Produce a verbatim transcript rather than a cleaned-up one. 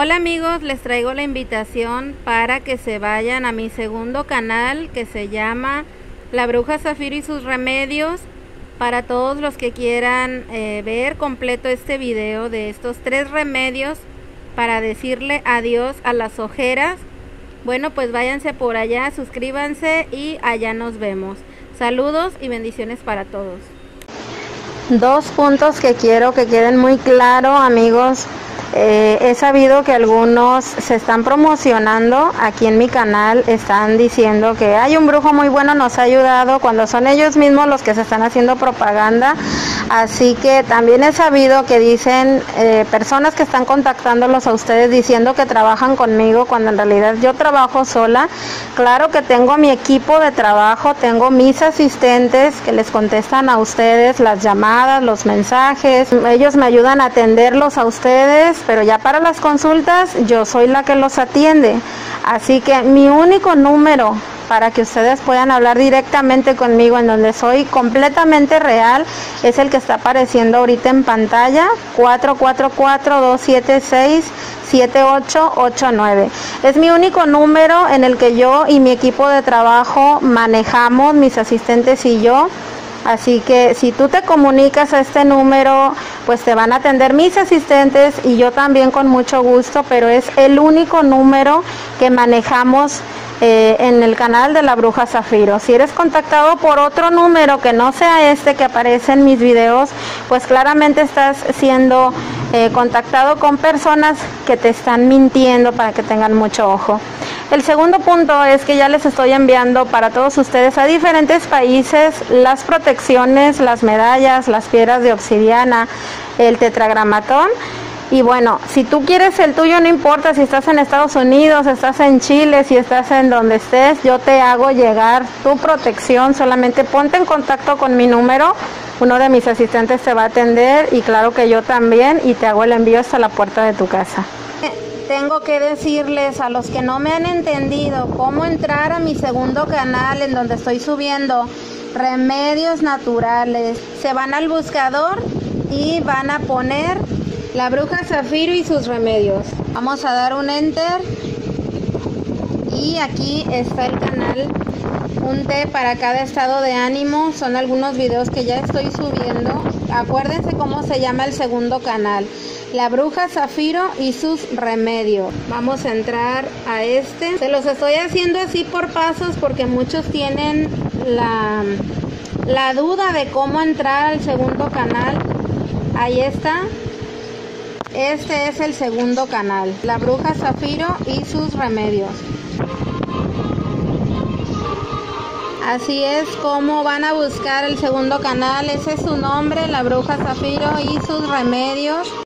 Hola amigos, les traigo la invitación para que se vayan a mi segundo canal que se llama La Bruja Zafiro y sus remedios. Para todos los que quieran eh, ver completo este video de estos tres remedios para decirle adiós a las ojeras, bueno, pues váyanse por allá, suscríbanse y allá nos vemos. Saludos y bendiciones para todos. Dos puntos que quiero que queden muy claros, amigos. Eh, he sabido que algunos se están promocionando aquí en mi canal, están diciendo que hay un brujo muy bueno, nos ha ayudado, cuando son ellos mismos los que se están haciendo propaganda. Así que también he sabido que dicen eh, personas que están contactándolos a ustedes diciendo que trabajan conmigo, cuando en realidad yo trabajo sola. Claro que tengo mi equipo de trabajo, tengo mis asistentes que les contestan a ustedes las llamadas, los mensajes, ellos me ayudan a atenderlos a ustedes, pero ya para las consultas yo soy la que los atiende. Así que mi único número para que ustedes puedan hablar directamente conmigo, en donde soy completamente real, es el que está apareciendo ahorita en pantalla, cuatro cuatro cuatro, dos siete seis, siete ocho ocho nueve. Es mi único número en el que yo y mi equipo de trabajo manejamos, mis asistentes y yo. Así que si tú te comunicas a este número, pues te van a atender mis asistentes y yo también con mucho gusto, pero es el único número que manejamos eh, en el canal de La Bruja Zafiro. Si eres contactado por otro número que no sea este que aparece en mis videos, pues claramente estás siendo eh, contactado con personas que te están mintiendo, para que tengan mucho ojo. El segundo punto es que ya les estoy enviando para todos ustedes a diferentes países las protecciones, las medallas, las piedras de obsidiana, el tetragramatón. Y bueno, si tú quieres el tuyo, no importa si estás en Estados Unidos, estás en Chile, si estás en donde estés, yo te hago llegar tu protección. Solamente ponte en contacto con mi número, uno de mis asistentes te va a atender y claro que yo también, y te hago el envío hasta la puerta de tu casa. Tengo que decirles a los que no me han entendido cómo entrar a mi segundo canal, en donde estoy subiendo remedios naturales. Se van al buscador y van a poner La Bruja Zafiro y sus remedios. Vamos a dar un enter y aquí está el canal. Un té para cada estado de ánimo. Son algunos videos que ya estoy subiendo. Acuérdense cómo se llama el segundo canal: La Bruja Zafiro y sus remedios. Vamos a entrar a este. Se los estoy haciendo así por pasos porque muchos tienen la, la duda de cómo entrar al segundo canal. Ahí está. Este es el segundo canal: La Bruja Zafiro y sus remedios. Así es como van a buscar el segundo canal. Ese es su nombre: La Bruja Zafiro y sus remedios.